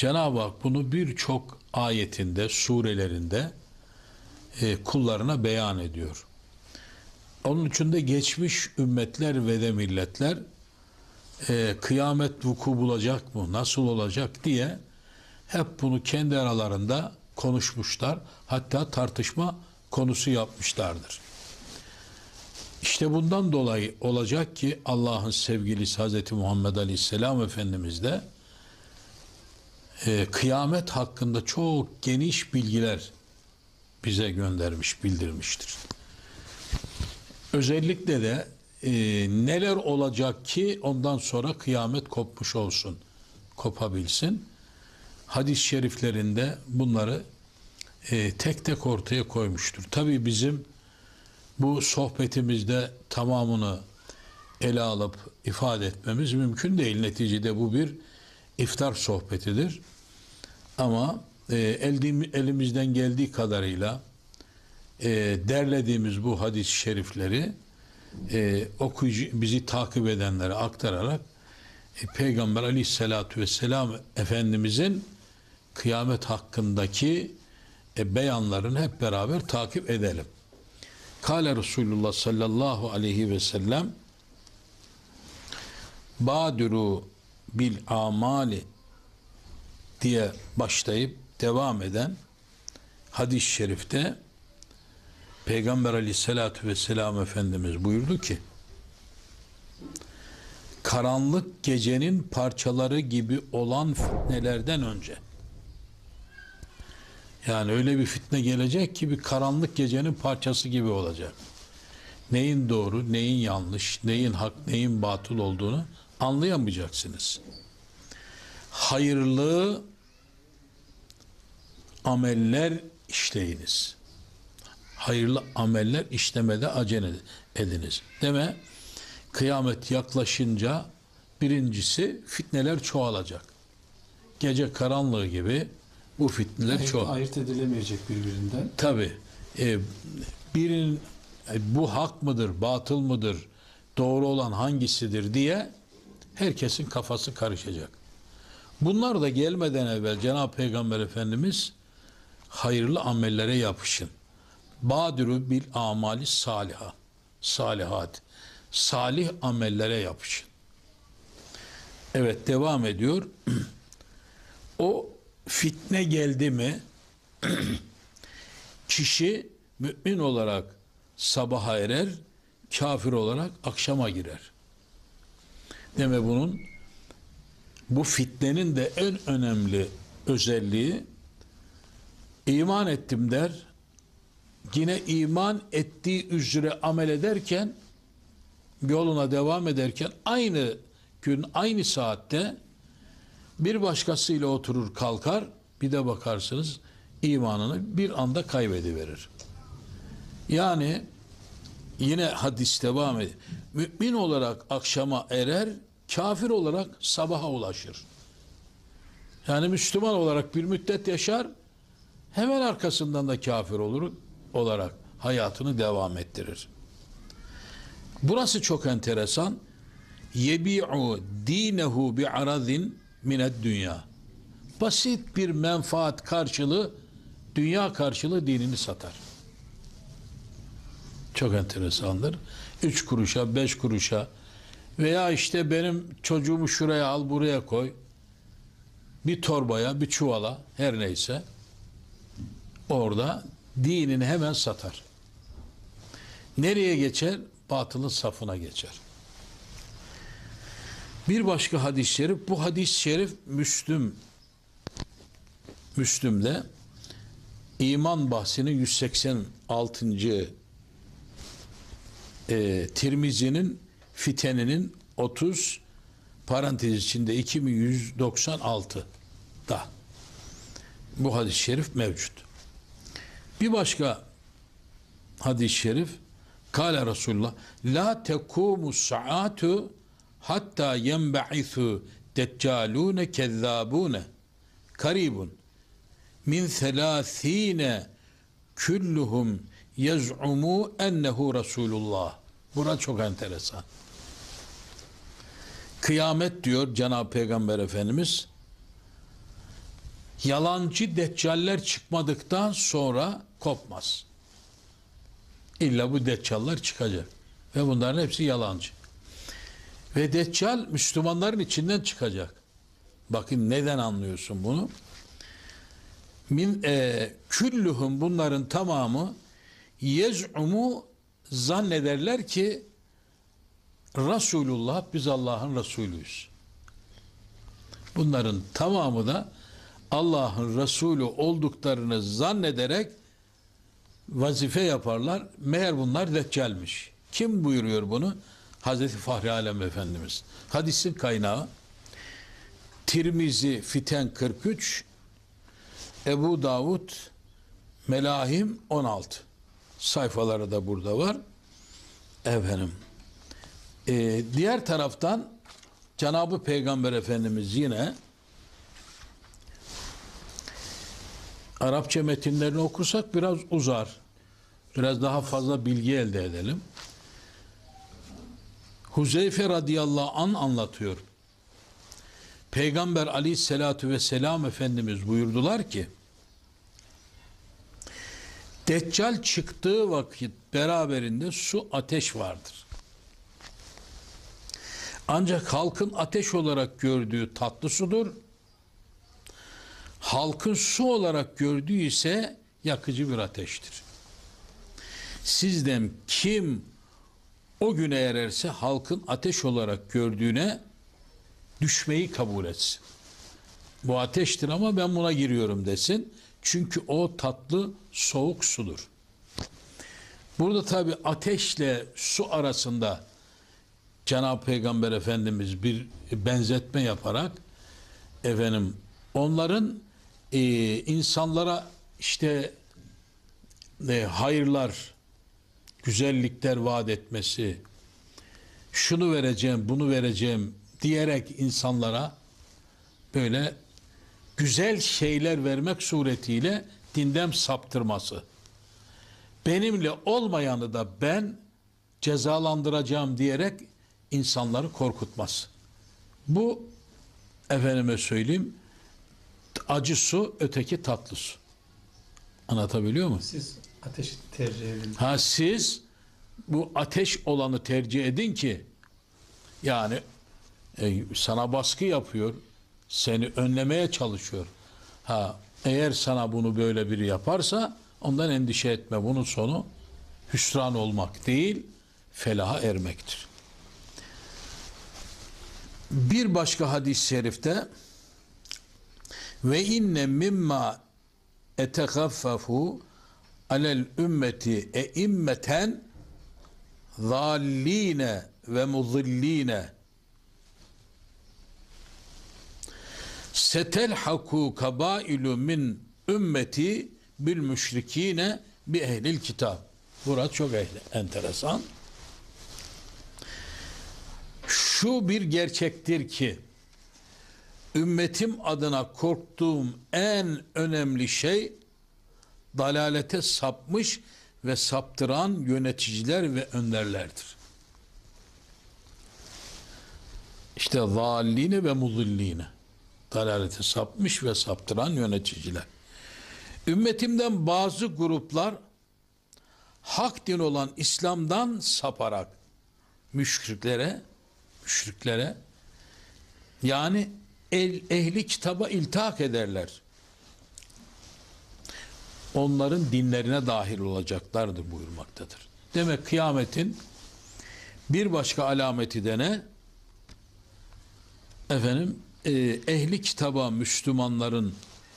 Cenab-ı Hak bunu birçok ayetinde, surelerinde kullarına beyan ediyor. Onun için de geçmiş ümmetler ve de milletler kıyamet vuku bulacak mı, nasıl olacak diye hep bunu kendi aralarında konuşmuşlar. Hatta tartışma konusu yapmışlardır. İşte bundan dolayı olacak ki Allah'ın sevgilisi Hz. Muhammed Aleyhisselam Efendimiz de kıyamet hakkında çok geniş bilgiler bize göndermiş, bildirmiştir. Özellikle de neler olacak ki ondan sonra kıyamet kopmuş olsun, kopabilsin. Hadis-i şeriflerinde bunları tek tek ortaya koymuştur. Tabii bizim bu sohbetimizde tamamını ele alıp ifade etmemiz mümkün değil. Neticede bu bir iftar sohbetidir. Ama elimizden geldiği kadarıyla derlediğimiz bu hadis-i şerifleri okuyucu, bizi takip edenlere aktararak Peygamber Aleyhisselatü Vesselam Efendimizin kıyamet hakkındaki beyanlarını hep beraber takip edelim. Kâle Resulullah sallallahu aleyhi ve sellem Bâdürû bil amali diye başlayıp devam eden hadis-i şerifte Peygamber Aleyhisselatü Vesselam Efendimiz buyurdu ki karanlık gecenin parçaları gibi olan fitnelerden önce, yani öyle bir fitne gelecek ki bir karanlık gecenin parçası gibi olacak. Neyin doğru, neyin yanlış, neyin hak, neyin batıl olduğunu anlayamayacaksınız. Hayırlı ameller işleyiniz. Hayırlı ameller işlemede acele ediniz. Deme, kıyamet yaklaşınca birincisi fitneler çoğalacak. Gece karanlığı gibi bu fitneler ayırt edilemeyecek birbirinden. Tabii. Birinin bu hak mıdır, batıl mıdır, doğru olan hangisidir diye herkesin kafası karışacak. Bunlar da gelmeden evvel Cenab-ı Peygamber Efendimiz hayırlı amellere yapışın. Bâdürü bil amali saliha. Salihat. Salih amellere yapışın. Evet, devam ediyor. O fitne geldi mi kişi mümin olarak sabaha erer, kafir olarak akşama girer. Deme bu fitnenin de en önemli özelliği iman ettim der, yine iman ettiği üzere amel ederken, yoluna devam ederken aynı gün, aynı saatte bir başkasıyla oturur kalkar, bir de bakarsınız imanını bir anda kaybediverir. Yani yine hadis devam ediyor. Mümin olarak akşama erer, kafir olarak sabaha ulaşır. Yani Müslüman olarak bir müddet yaşar, hemen arkasından da kafir olarak hayatını devam ettirir. Burası çok enteresan. Yebi'u dinehu bi'aradin mined dünya. Basit bir menfaat karşılığı, dünya karşılığı dinini satar. Çok enteresandır. 3 kuruşa, 5 kuruşa veya işte benim çocuğumu şuraya al, buraya koy, bir torbaya, bir çuvala, her neyse, orada dinini hemen satar. Nereye geçer? Batılın safına geçer. Bir başka hadis-i şerif, bu hadis-i şerif Müslüm'de iman bahsinin 186. Tirmizi'nin fiteninin 30 parantez içinde 2196'da bu hadis-i şerif mevcut. Bir başka hadis-i şerif Kâle Resulullah la tekûmus saatu hatta yenbe'ithu deccalûne kezzâbûne karibun min selâthîne külluhum yez'umû ennehu Resulullah. Buna çok enteresan. Kıyamet diyor Cenab-ı Peygamber Efendimiz, Yalancı deccaller çıkmadıktan sonra kopmaz. İlla bu deccallar çıkacak. Ve bunların hepsi yalancı. Ve deccal Müslümanların içinden çıkacak. Bakın neden anlıyorsun bunu? Küllühüm, bunların tamamı yez'umu, zannederler ki Resulullah, biz Allah'ın Resulüyüz. Bunların tamamı da Allah'ın Resulü olduklarını zannederek vazife yaparlar. Meğer bunlar deccalmiş. Kim buyuruyor bunu? Hazreti Fahri Alem Efendimiz. Hadisin kaynağı Tirmizi Fiten 43, Ebu Davud Melahim 16. Sayfaları da burada var. Efendim. Diğer taraftan Cenab-ı Peygamber Efendimiz yine Arapça metinlerini okursak biraz uzar. Biraz daha fazla bilgi elde edelim. Huzeyfe radıyallahu anh anlatıyor. Peygamber aleyhissalatu vesselam Efendimiz buyurdular ki, Deccal çıktığı vakit beraberinde su, ateş vardır. Ancak halkın ateş olarak gördüğü tatlı sudur. Halkın su olarak gördüğü ise yakıcı bir ateştir. Sizden kim o güne ererse halkın ateş olarak gördüğüne düşmeyi kabul etsin. Bu ateştir ama ben buna giriyorum desin. Çünkü o tatlı soğuk sudur. Burada tabi ateşle su arasında Cenab-ı Peygamber Efendimiz bir benzetme yaparak onların insanlara işte hayırlar, güzellikler vaat etmesi, şunu vereceğim, bunu vereceğim diyerek insanlara böyle güzel şeyler vermek suretiyle dinden saptırması. Benimle olmayanı da ben cezalandıracağım diyerek insanları korkutmaz. Bu efendime söyleyeyim acı su, öteki tatlı su. Anlatabiliyor muyum? Siz ateşi tercih edin. Siz bu ateş olanı tercih edin ki yani sana baskı yapıyor, seni önlemeye çalışıyor. Eğer sana bunu böyle biri yaparsa ondan endişe etme. Bunun sonu hüsran olmak değil, felaha ermektir. Bir başka hadis-i şerifte ve inne mimma etegaffafu alel ümmeti eimmeten zalline ve muzilline setelhaku kabailu min ümmeti bil müşrikine bi ehlil kitab. Burası çok enteresan. Şu bir gerçektir ki ümmetim adına korktuğum en önemli şey dalalete sapmış ve saptıran yöneticiler ve önderlerdir. İşte zalline ve muzilline, dalalete sapmış ve saptıran yöneticiler. Ümmetimden bazı gruplar hak din olan İslam'dan saparak müşriklere yani ehli kitaba iltihak ederler. Onların dinlerine dahil olacaklardır buyurmaktadır. Demek kıyametin bir başka alameti de ne? Ehli kitaba Müslümanların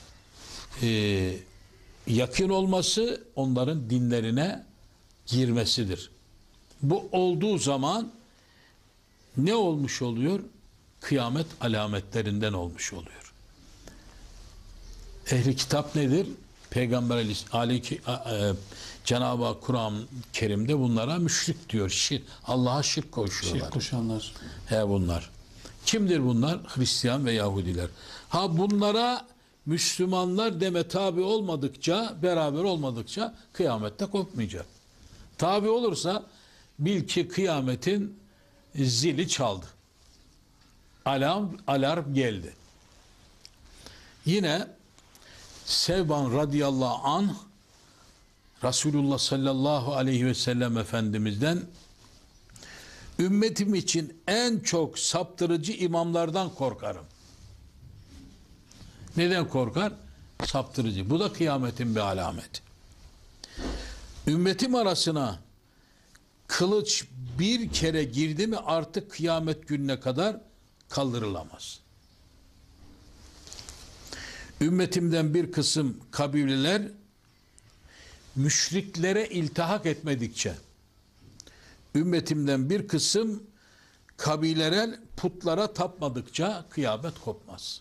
yakın olması, onların dinlerine girmesidir. Bu olduğu zaman ne olmuş oluyor? Kıyamet alametlerinden olmuş oluyor. Ehli kitap nedir? Peygamber Cenab-ı Hak Kur'an-ı Kerim'de bunlara müşrik diyor. Allah'a şirk koşuyorlar. Şirk koşanlar. Bunlar. Kimdir bunlar? Hristiyan ve Yahudiler. Bunlara Müslümanlar deme tabi olmadıkça, beraber olmadıkça kıyamette kopmayacak. Tabi olursa bil ki kıyametin zili çaldı. Alarm geldi. Yine Sevban radıyallahu anh Resulullah sallallahu aleyhi ve sellem Efendimiz'den ümmetim için en çok saptırıcı imamlardan korkarım. Neden korkar? Saptırıcı. Bu da kıyametin bir alameti. Ümmetim arasına kılıç bir kere girdi mi artık kıyamet gününe kadar kaldırılamaz. Ümmetimden bir kısım kabileler müşriklere iltihak etmedikçe, ümmetimden bir kısım kabileler putlara tapmadıkça kıyamet kopmaz.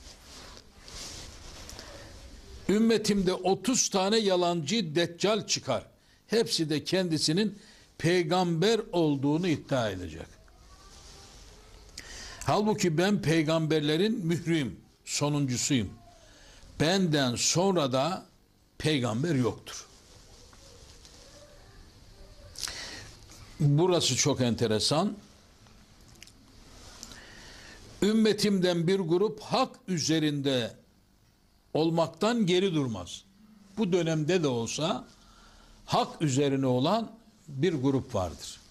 Ümmetimde 30 tane yalancı deccal çıkar. Hepsi de kendisinin peygamber olduğunu iddia edecek. Halbuki ben peygamberlerin mührüyüm, sonuncusuyum. Benden sonra da peygamber yoktur. Burası çok enteresan. Ümmetimden bir grup hak üzerinde olmaktan geri durmaz. Bu dönemde de olsa hak üzerine olan bir grup vardır.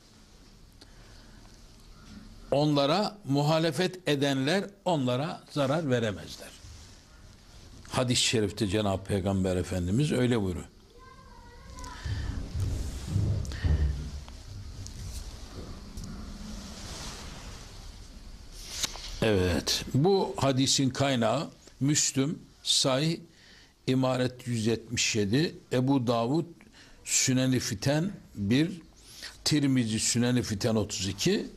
Onlara muhalefet edenler onlara zarar veremezler. Hadis-i şerifte Cenab-ı Peygamber Efendimiz öyle buyuruyor. Evet, bu hadisin kaynağı Müslüm, Sahih, İmaret 177, Ebu Davud, Sünen-i Fiten 1, Tirmizi Sünen-i Fiten 32,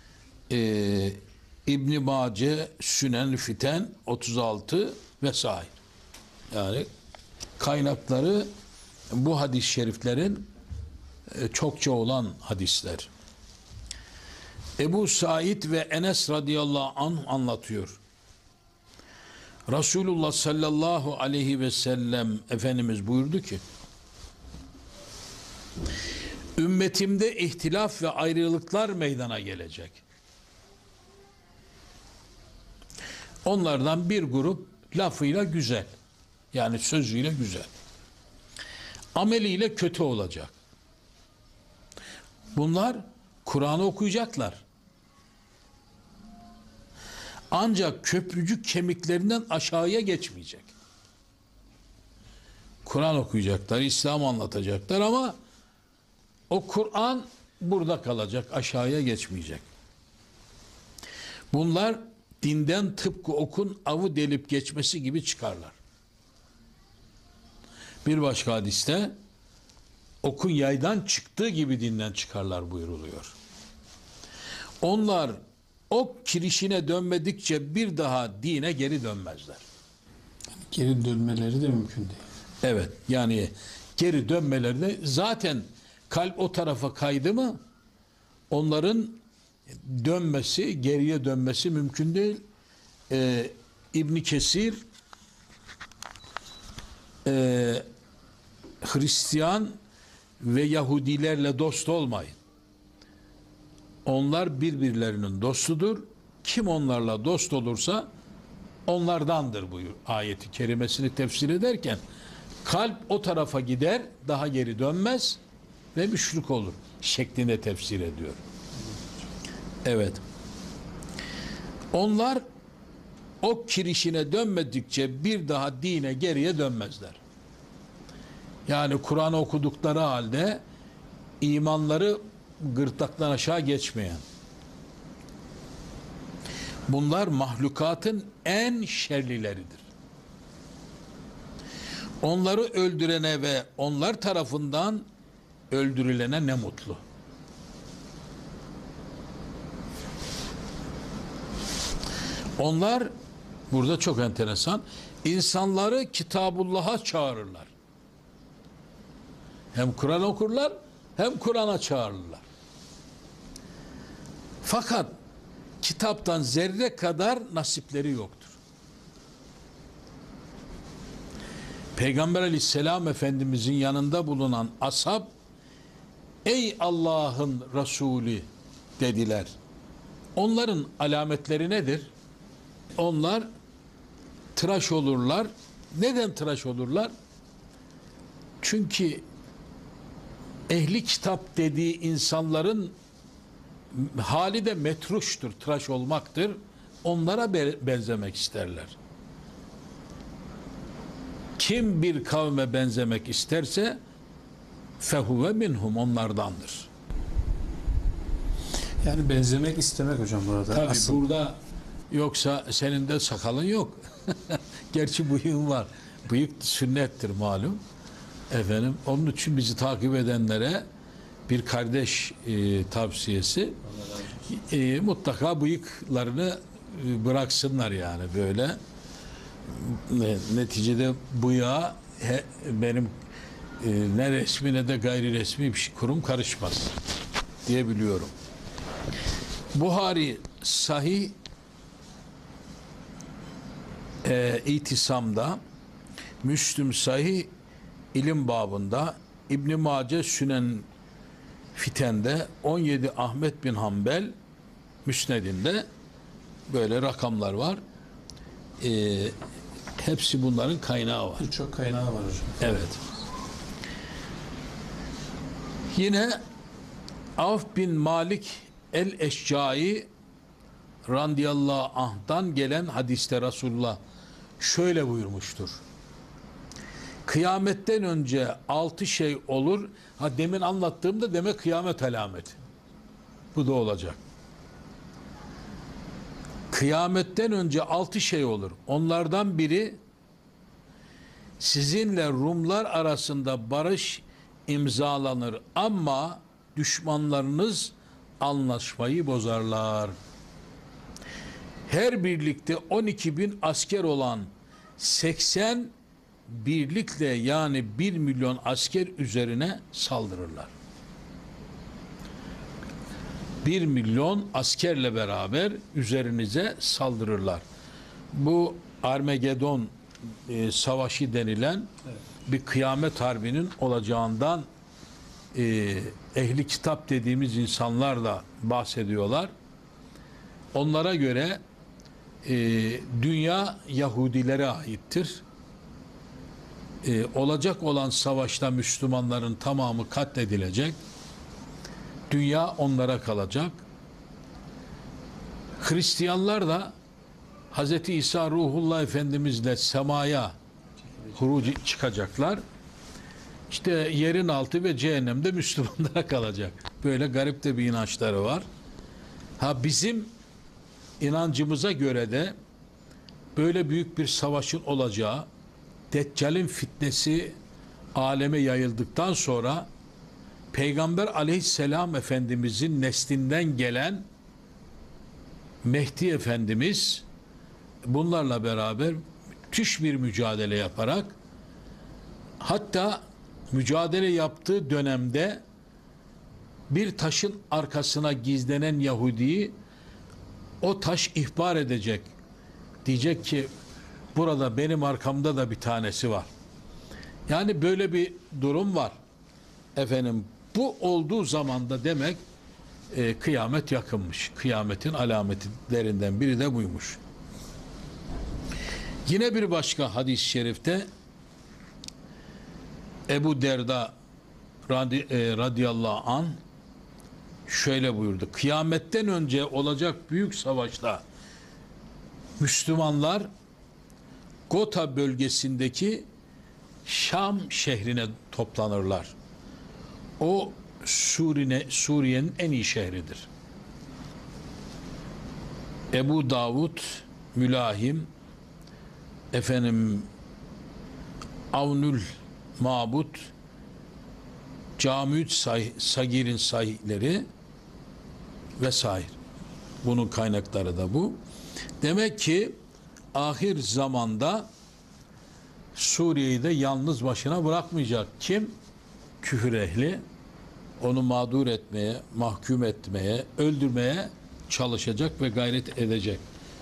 İbn-i Mace Sünen-i Fiten 36 vesaire. Yani kaynakları bu hadis-i şeriflerin çokça olan hadisler. Ebu Said ve Enes radıyallahu anh anlatıyor. Resulullah sallallahu aleyhi ve sellem Efendimiz buyurdu ki, ümmetimde ihtilaf ve ayrılıklar meydana gelecek. Onlardan bir grup lafıyla güzel, yani sözüyle güzel, ameliyle kötü olacak. Bunlar Kur'an'ı okuyacaklar. Ancak köprücük kemiklerinden aşağıya geçmeyecek. Kur'an okuyacaklar, İslam anlatacaklar ama o Kur'an burada kalacak, aşağıya geçmeyecek. Bunlar dinden tıpkı okun avı delip geçmesi gibi çıkarlar. Bir başka hadiste okun yaydan çıktığı gibi dinden çıkarlar buyuruluyor. Onlar ok kirişine dönmedikçe bir daha dine geri dönmezler. Geri dönmeleri de mümkün değil. Evet, yani geri dönmeleri de zaten kalp o tarafa kaydı mı onların dönmesi, geriye dönmesi mümkün değil. İbn Kesir Hristiyan ve Yahudilerle dost olmayın. Onlar birbirlerinin dostudur. Kim onlarla dost olursa onlardandır buyur. Ayeti kerimesini tefsir ederken kalp o tarafa gider, daha geri dönmez ve müşrik olur şeklinde tefsir ediyor. Evet. Onlar o kirişine dönmedikçe bir daha dine geriye dönmezler. Yani Kur'an okudukları halde imanları gırtlaktan aşağı geçmeyen. Bunlar mahlukatın en şerlileridir. Onları öldürene ve onlar tarafından öldürülene ne mutlu. Onlar burada çok enteresan, insanları Kitabullah'a çağırırlar. Hem Kur'an okurlar hem Kur'an'a çağırırlar. Fakat kitaptan zerre kadar nasipleri yoktur. Peygamber aleyhisselam Efendimizin yanında bulunan ashab, ey Allah'ın Resulü dediler. Onların alametleri nedir? Onlar tıraş olurlar, Neden tıraş olurlar? Çünkü ehli kitap dediği insanların hali de metruştur, tıraş olmaktır. Onlara benzemek isterler. Kim bir kavme benzemek isterse fehuve minhum, onlardandır. Yani benzemek istemek hocam burada. Tabii Asıl burada, yoksa senin de sakalın yok. Gerçi bıyığın var. Bıyık sünnettir malum. Efendim, onun için bizi takip edenlere bir kardeş tavsiyesi. Mutlaka bıyıklarını bıraksınlar yani böyle. Neticede bıyığa benim ne resmi ne de gayri resmi bir kurum karışmaz diye biliyorum. Buhari Sahih İtisam'da, Müslüm Sahih ilim babında, İbn Mace Sünen Fiten'de, 17 Ahmet bin Hanbel Müsned'inde böyle rakamlar var. Hepsi bunların kaynağı var. birçok kaynağı var hocam. Evet. Yine Avf bin Malik el-Eşcai radıyallahu anh'tan gelen hadiste Resulullah şöyle buyurmuştur. Kıyametten önce 6 şey olur. Ha, demin anlattığımda demek kıyamet alameti. Bu da olacak. Kıyametten önce 6 şey olur. Onlardan biri, sizinle Rumlar arasında barış imzalanır ama düşmanlarınız anlaşmayı bozarlar. Her birlikte 12 bin asker olan 80 birlikle, yani 1 milyon asker üzerine saldırırlar. 1 milyon askerle beraber üzerinize saldırırlar. Bu Armagedon savaşı denilen bir kıyamet harbinin olacağından ehli kitap dediğimiz insanlar da bahsediyorlar. Onlara göre dünya Yahudilere aittir. Olacak olan savaşta Müslümanların tamamı katledilecek. Dünya onlara kalacak. Hristiyanlar da Hz. İsa Ruhullah Efendimizle semaya hurucu çıkacaklar. İşte yerin altı ve cehennemde Müslümanlara kalacak. Böyle garip de bir inançları var. Ha, bizim inancımıza göre de böyle büyük bir savaşın olacağı, Deccal'in fitnesi aleme yayıldıktan sonra Peygamber Aleyhisselam Efendimizin neslinden gelen Mehdi Efendimiz bunlarla beraber müthiş bir mücadele yaparak, hatta mücadele yaptığı dönemde bir taşın arkasına gizlenen Yahudi'yi o taş ihbar edecek. Diyecek ki burada benim arkamda da bir tanesi var. Yani böyle bir durum var. Efendim, bu olduğu zaman da demek kıyamet yakınmış. Kıyametin alametlerinden biri de buymuş. Yine bir başka hadis-i şerifte Ebu Derda radıyallahu anh şöyle buyurdu. Kıyametten önce olacak büyük savaşta Müslümanlar Gota bölgesindeki Şam şehrine toplanırlar. O Suriye'nin en iyi şehridir. Ebu Davud, Mülahim, Avnül Mabut, Camiü't Sagir'in sahihleri vesaire. Bunun kaynakları da bu. Demek ki ahir zamanda Suriye'yi de yalnız başına bırakmayacak. Kim? Küfür ehli. Onu mağdur etmeye, mahkum etmeye, öldürmeye çalışacak ve gayret edecek.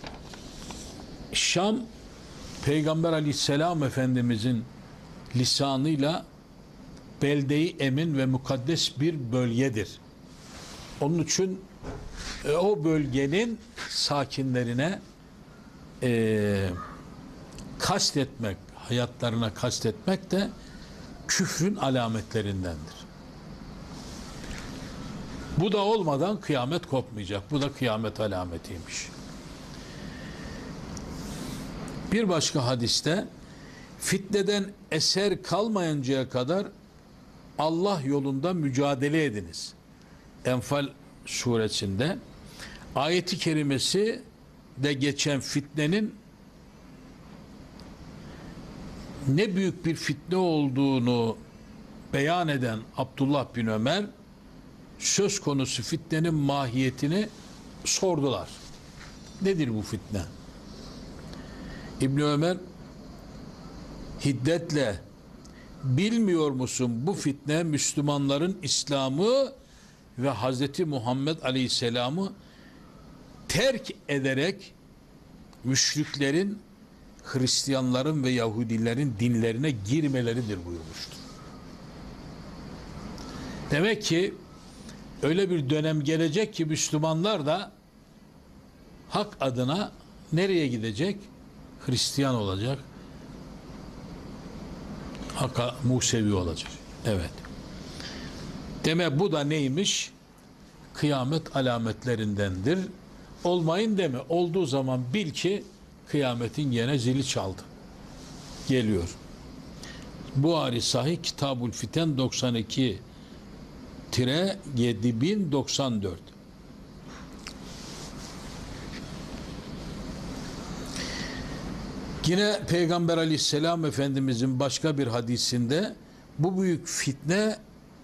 Şam, Peygamber Aleyhisselam Efendimizin lisanıyla belde-i emin ve mukaddes bir bölgedir. Onun için o bölgenin sakinlerine kastetmek hayatlarına kastetmek de küfrün alametlerindendir. Bu da olmadan kıyamet kopmayacak. Bu da kıyamet alametiymiş. Bir başka hadiste fitneden eser kalmayıncaya kadar Allah yolunda mücadele ediniz. Enfal suresinde ayeti kerimesi de geçen fitnenin ne büyük bir fitne olduğunu beyan eden Abdullah bin Ömer söz konusu fitnenin mahiyetini sordular. Nedir bu fitne? İbn Ömer hiddetle bilmiyor musun bu fitne Müslümanların İslam'ı ve Hazreti Muhammed Aleyhisselam'ı terk ederek müşriklerin, Hristiyanların ve Yahudilerin dinlerine girmeleridir buyurmuştur. Demek ki öyle bir dönem gelecek ki Müslümanlar da hak adına nereye gidecek? Hristiyan olacak. Hakka Musevi olacak. Evet. Deme bu da neymiş? Kıyamet alametlerindendir. Olmayın deme. Olduğu zaman bil ki kıyametin gene zili çaldı. Geliyor. Buhari Sahih Kitabul Fiten 92-7094. Yine Peygamber Aleyhisselam Efendimizin başka bir hadisinde bu büyük fitne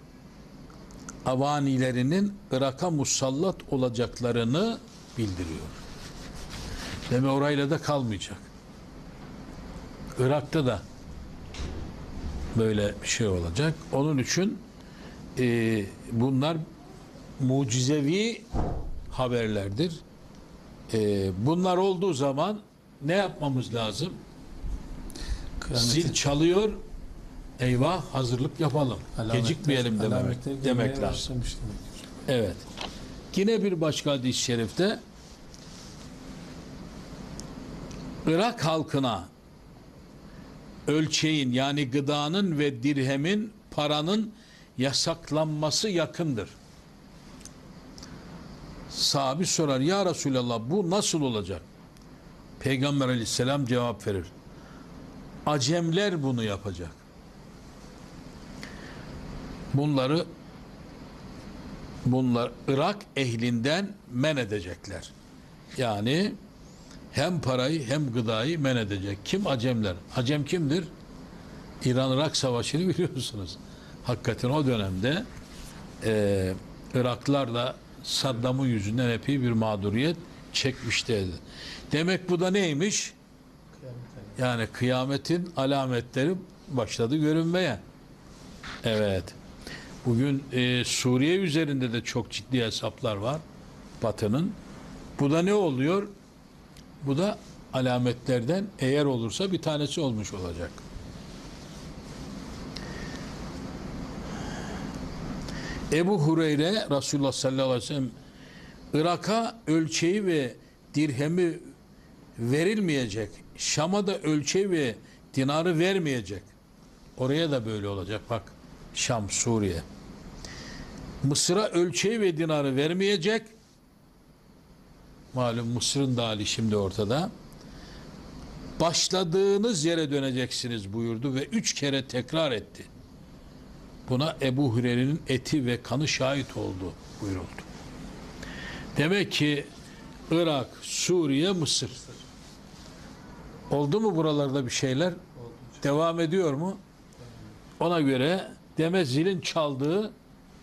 avanilerinin Irak'a musallat olacaklarını bildiriyor. Deme orayla da kalmayacak. Irak'ta da böyle bir şey olacak. Onun için bunlar mucizevi haberlerdir. Bunlar olduğu zaman ne yapmamız lazım? Zil çalıyor. Eyvah hazırlık yapalım. Gecikmeyelim demek lazım. Evet. Yine bir başka hadis-i şerifte Irak halkına ölçeğin yani gıdanın ve dirhemin paranın yasaklanması yakındır. Sahabi sorar ya Resulallah bu nasıl olacak? Peygamber Aleyhisselam cevap verir. Acemler bunu yapacak. Bunlar Irak ehlinden men edecekler. Yani hem parayı hem gıdayı men edecek. Kim? Acemler. Acem kimdir? İran-Irak Savaşı'nı biliyorsunuz. Hakikaten o dönemde Iraklılar da Saddam'ın yüzünden epey bir mağduriyet çekmişlerdi. Demek bu da neymiş? Yani kıyametin alametleri başladı görünmeye. Evet. Bugün Suriye üzerinde de çok ciddi hesaplar var. Batı'nın. Bu da ne oluyor? Bu da alametlerden eğer olursa bir tanesi olmuş olacak. Ebu Hureyre Resulullah sallallahu aleyhi ve sellem Irak'a ölçeği ve dirhemi verilmeyecek. Şam'a da ölçeği ve dinarı vermeyecek. Oraya da böyle olacak. Bak Şam, Suriye. Mısır'a ölçeği ve dinarı vermeyecek. Malum Mısır'ın da hali şimdi ortada. Başladığınız yere döneceksiniz buyurdu ve 3 kere tekrar etti. Buna Ebu Hureyre'nin eti ve kanı şahit oldu buyuruldu. Demek ki Irak, Suriye, Mısır. Oldu mu buralarda bir şeyler? Devam ediyor mu? Ona göre deme zilin çaldığı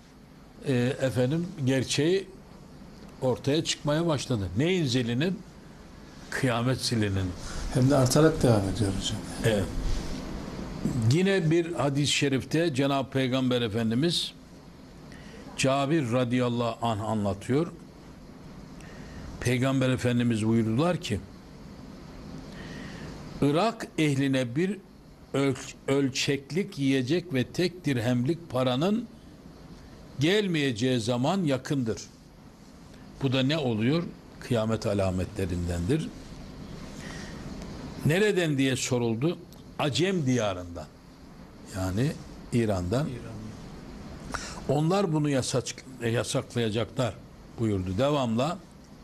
gerçeği ortaya çıkmaya başladı. Neyin zilinin? Kıyamet zilinin. Hem de artarak devam ediyor hocam. Evet. Yine bir hadis-i şerifte Cenab-ı Peygamber Efendimiz Cabir radıyallahu anh anlatıyor. Peygamber Efendimiz buyurdular ki Irak ehline bir ölçeklik yiyecek ve tek dirhemlik paranın gelmeyeceği zaman yakındır. Bu da ne oluyor? Kıyamet alametlerindendir. Nereden diye soruldu. Acem diyarından, yani İran'dan. Onlar bunu yasaklayacaklar buyurdu. Devamla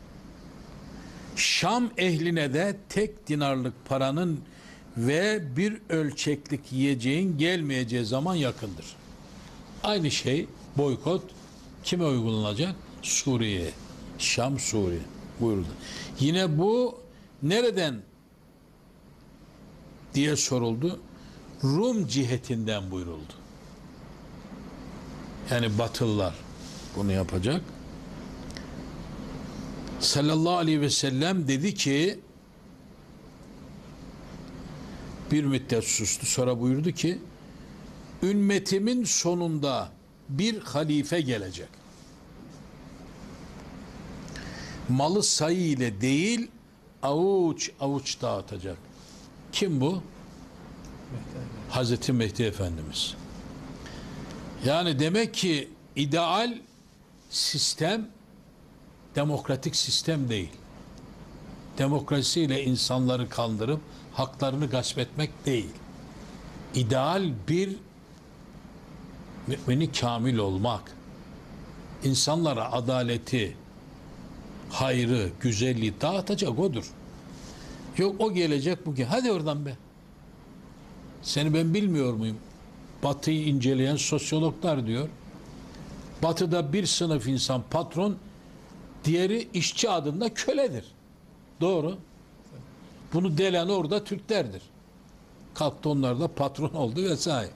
Şam ehline de tek dinarlık paranın ve bir ölçeklik yiyeceğin gelmeyeceği zaman yakındır. Aynı şey, boykot kime uygulanacak? Suriye'ye. Şam, Suriye buyurdu. Yine bu nereden diye soruldu. Rum cihetinden buyuruldu. Yani Batılılar bunu yapacak. Sallallahu aleyhi ve sellem dedi ki, bir müddet sustu, sonra buyurdu ki, ümmetimin sonunda bir halife gelecek. Malı sayı ile değil, avuç avuç dağıtacak. Kim bu? Hazreti Mehdi Efendimiz. Yani demek ki ideal sistem demokratik sistem değil. Demokrasiyle insanları kandırıp haklarını gasp etmek değil. İdeal bir mümini kamil olmak, insanlara adaleti, hayrı, güzelliği dağıtacak odur. Yok o gelecek bugün. Hadi oradan be. Seni ben bilmiyor muyum? Batı'yı inceleyen sosyologlar diyor. Batı'da bir sınıf insan patron, diğeri işçi adında köledir. Doğru. Bunu delen orada Türklerdir. Kalktı onlar da patron oldu vesaire.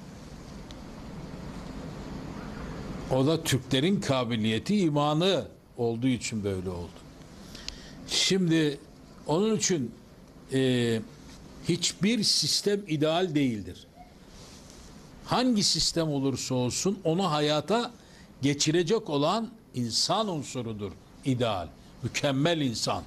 O da Türklerin kabiliyeti, imanı olduğu için böyle oldu. Şimdi onun için hiçbir sistem ideal değildir. Hangi sistem olursa olsun onu hayata geçirecek olan insan unsurudur ideal. Mükemmel insan.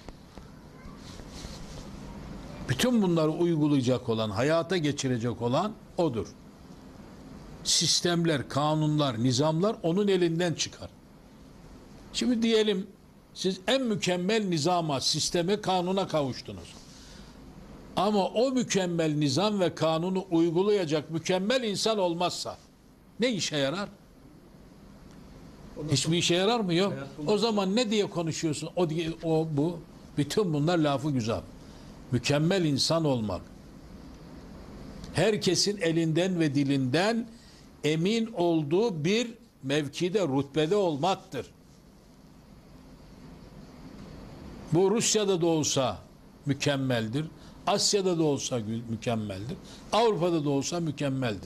Bütün bunları uygulayacak olan, hayata geçirecek olan odur. Sistemler, kanunlar, nizamlar onun elinden çıkar. Şimdi diyelim siz en mükemmel nizama, sisteme, kanuna kavuştunuz. Ama o mükemmel nizam ve kanunu uygulayacak mükemmel insan olmazsa ne işe yarar? Hiçbir işe yarar mı? Yok. O zaman ne diye konuşuyorsun? O bu. Bütün bunlar lafı güzel. Mükemmel insan olmak. Herkesin elinden ve dilinden emin olduğu bir mevkide, rütbede olmaktır. Bu Rusya'da da olsa mükemmeldir. Asya'da da olsa mükemmeldir. Avrupa'da da olsa mükemmeldir.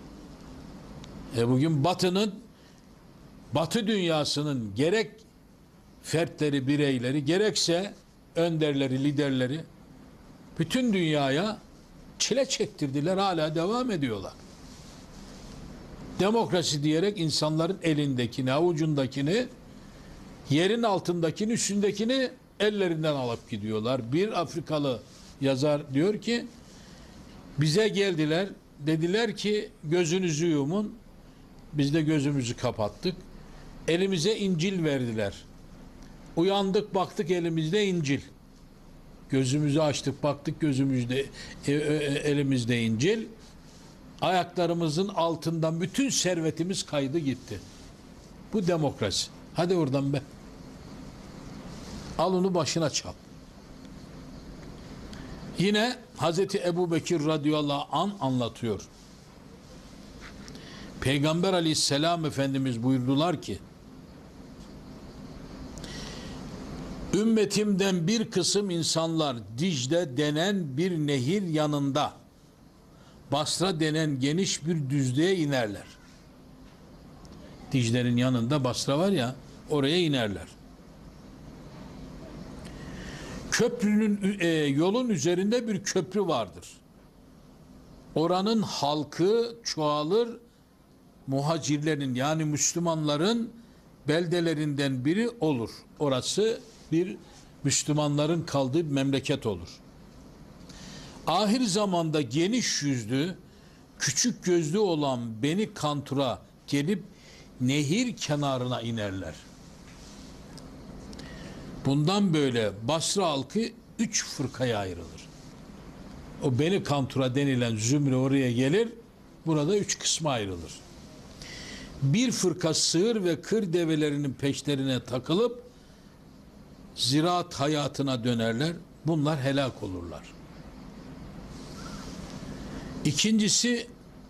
Bugün Batı dünyasının gerek fertleri, bireyleri, gerekse önderleri, liderleri bütün dünyaya çile çektirdiler, hala devam ediyorlar. Demokrasi diyerek insanların elindekini, avucundakini, yerin altındakini, üstündekini ellerinden alıp gidiyorlar. Bir Afrikalı yazar diyor ki, bize geldiler, dediler ki gözünüzü yumun, biz de gözümüzü kapattık. Elimize İncil verdiler. Uyandık, baktık elimizde İncil. Gözümüzü açtık, baktık gözümüzde, elimizde İncil. Ayaklarımızın altından bütün servetimiz kaydı gitti. Bu demokrasi. Hadi oradan be. Al onu başına çal. Yine Hazreti Ebubekir radıyallahu anh anlatıyor. Peygamber aleyhisselam Efendimiz buyurdular ki, ümmetimden bir kısım insanlar Dicle denen bir nehir yanında Basra denen geniş bir düzlüğe inerler. Dicle'nin yanında Basra var ya, oraya inerler. Yolun üzerinde bir köprü vardır. Oranın halkı çoğalır, muhacirlerin yani Müslümanların beldelerinden biri olur. Orası bir Müslümanların kaldığı bir memleket olur. Ahir zamanda geniş yüzlü, küçük gözlü olan Beni Kantur'a gelip nehir kenarına inerler. Bundan böyle Basra halkı 3 fırkaya ayrılır. O Beni Kantura denilen zümre oraya gelir. Burada 3 kısma ayrılır. Bir fırka sığır ve kır develerinin peşlerine takılıp ziraat hayatına dönerler. Bunlar helak olurlar. İkincisi,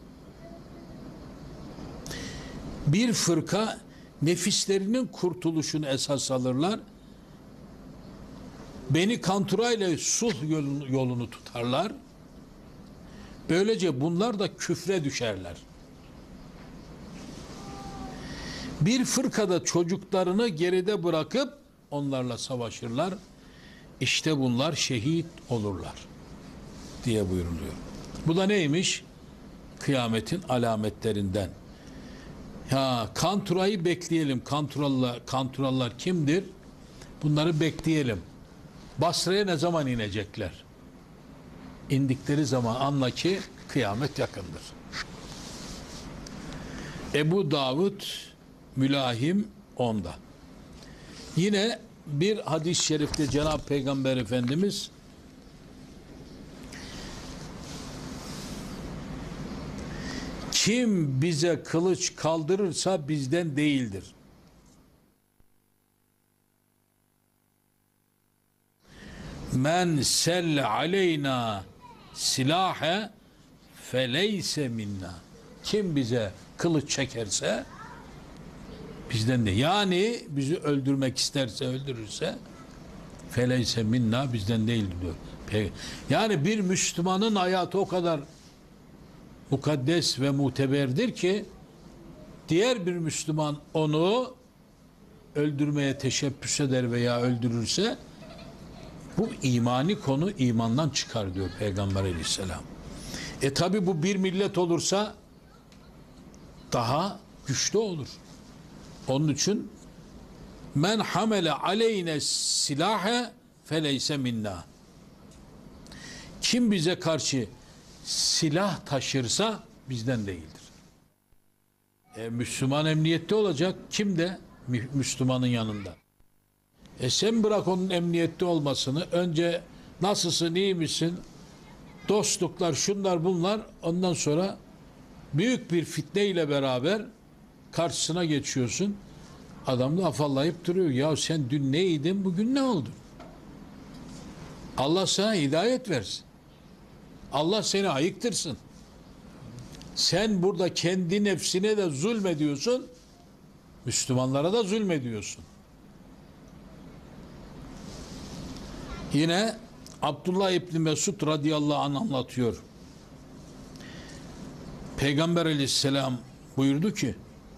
bir fırka nefislerinin kurtuluşunu esas alırlar. Beni Kantura ile sulh yolunu tutarlar. Böylece bunlar da küfre düşerler. Bir fırkada çocuklarını geride bırakıp onlarla savaşırlar. İşte bunlar şehit olurlar diye buyuruluyor. Bu da neymiş? Kıyametin alametlerinden. Ya Kantura'yı bekleyelim. Kanturalılar kimdir? Bunları bekleyelim. Basra'ya ne zaman inecekler? İndikleri zaman anla ki kıyamet yakındır. Ebu Davud Mülahim 10'da. Yine bir hadis-i şerifte Cenab-ı Peygamber Efendimiz kim bize kılıç kaldırırsa bizden değildir. Men selle aleyna silahe feleyse minna. Kim bize kılıç çekerse bizden de. Yani bizi öldürmek isterse, öldürürse feleyse minna, bizden değildir diyor. Yani bir Müslümanın hayatı o kadar mukaddes ve muteberdir ki diğer bir Müslüman onu öldürmeye teşebbüs eder veya öldürürse bu imani konu, imandan çıkar diyor Peygamber Aleyhisselam. Tabi bu bir millet olursa daha güçlü olur. Onun için men hamele aleyne silahe feleyse minna. Kim bize karşı silah taşırsa bizden değildir. Müslüman emniyette olacak. Kim de Müslümanın yanında. Sen bırak onun emniyette olmasını. Önce nasılsın, iyi misin? Dostluklar, şunlar bunlar. Ondan sonra büyük bir fitne ile beraber karşısına geçiyorsun. Adam da afallayıp duruyor. Ya sen dün neydin, bugün ne oldun? Allah sana hidayet versin. Allah seni ayıktırsın. Sen burada kendi nefsine de zulmediyorsun, Müslümanlara da zulmediyorsun. Yine Abdullah İbni Mesud radıyallahu anh anlatıyor. Peygamber aleyhisselam buyurdu ki,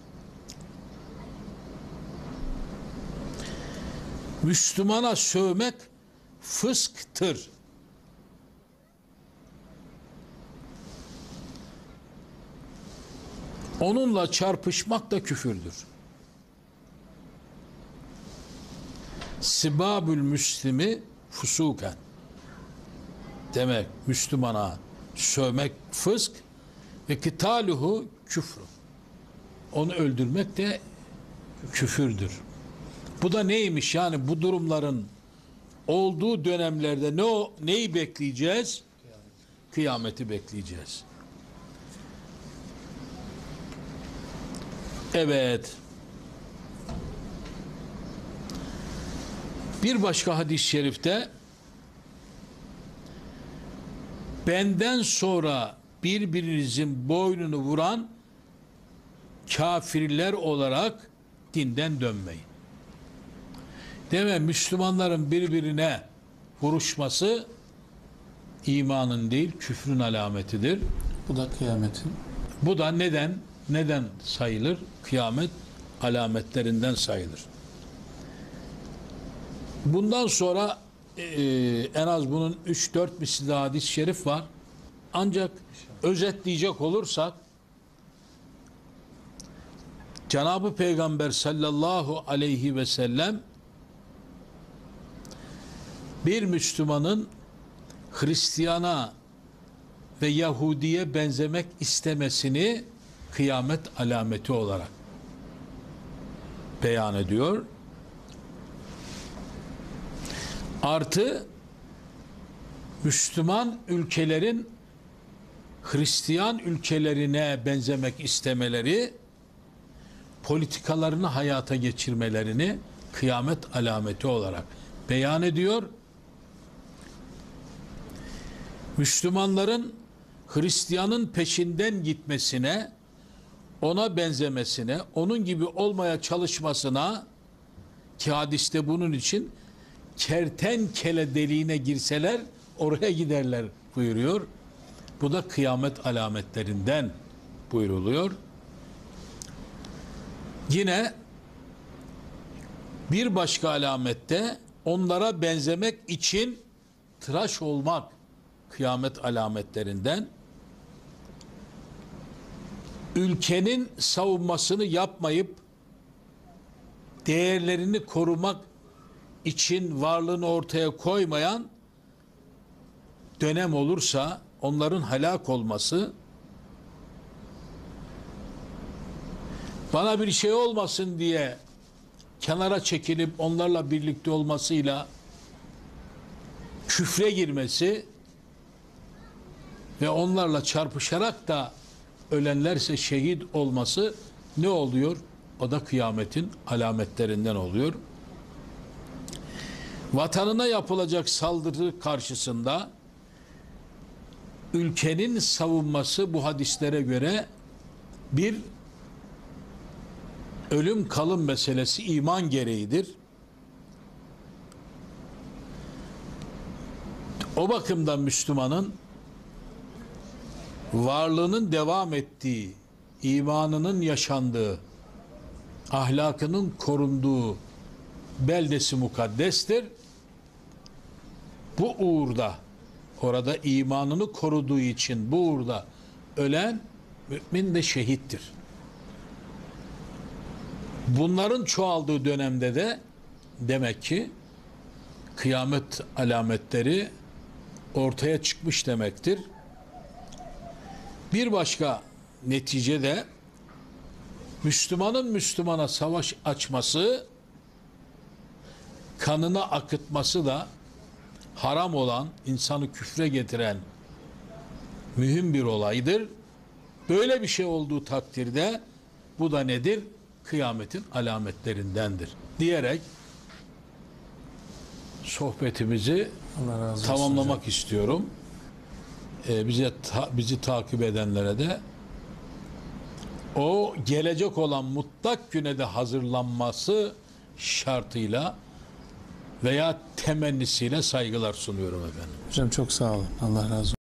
Müslümana sövmek fısktır. Onunla çarpışmak da küfürdür. Sibabül Müslimi fusuken. Demek Müslümana sövmek fısk ve kitaluhu küfrü. Onu öldürmek de küfürdür. Bu da neymiş? Yani bu durumların olduğu dönemlerde neyi bekleyeceğiz? Kıyameti bekleyeceğiz. Evet. Bir başka hadis-i şerifte benden sonra birbirinizin boynunu vuran kafirler olarak dinden dönmeyin. Demek Müslümanların birbirine vuruşması imanın değil, küfrün alametidir. Bu da kıyametin. Bu da neden sayılır? Kıyamet alametlerinden sayılır. Bundan sonra en az bunun 3-4 misli hadis-i şerif var. Ancak özetleyecek olursak Cenab-ı Peygamber sallallahu aleyhi ve sellem bir Müslümanın Hristiyana ve Yahudiye benzemek istemesini kıyamet alameti olarak beyan ediyor. Artı Müslüman ülkelerin Hristiyan ülkelerine benzemek istemeleri, politikalarını hayata geçirmelerini kıyamet alameti olarak beyan ediyor. Müslümanların Hristiyanın peşinden gitmesine, ona benzemesine, onun gibi olmaya çalışmasına, ki hadiste bunun için kertenkele deliğine girseler oraya giderler buyuruyor. Bu da kıyamet alametlerinden buyruluyor. Yine bir başka alamette onlara benzemek için tıraş olmak kıyamet alametlerinden. Ülkenin savunmasını yapmayıp değerlerini korumak için varlığını ortaya koymayan dönem olursa onların helak olması, bana bir şey olmasın diye kenara çekilip onlarla birlikte olmasıyla küfre girmesi ve onlarla çarpışarak da ölenlerse şehit olması ne oluyor? O da kıyametin alametlerinden oluyor. Vatanına yapılacak saldırı karşısında ülkenin savunması bu hadislere göre bir ölüm kalım meselesi, iman gereğidir. O bakımdan Müslümanın varlığının devam ettiği, imanının yaşandığı, ahlakının korunduğu beldesi mukaddestir. Bu uğurda, orada imanını koruduğu için bu uğurda ölen mümin de şehittir. Bunların çoğaldığı dönemde de demek ki kıyamet alametleri ortaya çıkmış demektir. Bir başka netice de Müslümanın Müslümana savaş açması, kanını akıtması da haram olan, insanı küfre getiren mühim bir olaydır. Böyle bir şey olduğu takdirde bu da nedir? Kıyametin alametlerindendir diyerek sohbetimizi Allah razı olsun tamamlamak hocam. istiyorum. Bizi takip edenlere de o gelecek olan mutlak güne de hazırlanması şartıyla veya temennisiyle saygılar sunuyorum efendim. Hocam çok sağ olun. Allah razı olsun.